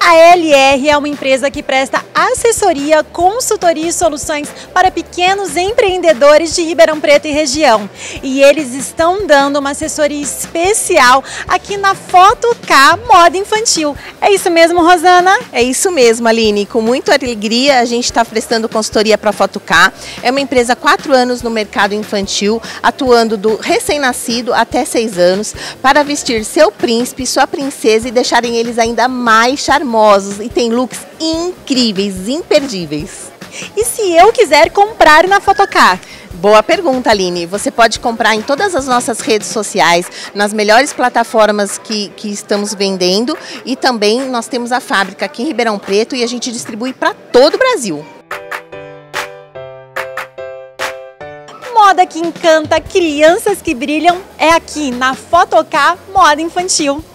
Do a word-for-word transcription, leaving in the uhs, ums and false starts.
A L R é uma empresa que presta assessoria, consultoria e soluções para pequenos empreendedores de Ribeirão Preto e região. E eles estão dando uma assessoria especial aqui na Foto K Moda Infantil. É isso mesmo, Rosana? É isso mesmo, Aline. Com muita alegria a gente está prestando consultoria para a Foto K. É uma empresa há quatro anos no mercado infantil, atuando do recém-nascido até seis anos, para vestir seu príncipe, sua princesa e deixarem eles ainda mais charmosos. E tem looks incríveis, imperdíveis. E se eu quiser comprar na Foto K? Boa pergunta, Aline. Você pode comprar em todas as nossas redes sociais, nas melhores plataformas que, que estamos vendendo, e também nós temos a fábrica aqui em Ribeirão Preto e a gente distribui para todo o Brasil. Moda que encanta, crianças que brilham, é aqui na Foto K Moda Infantil.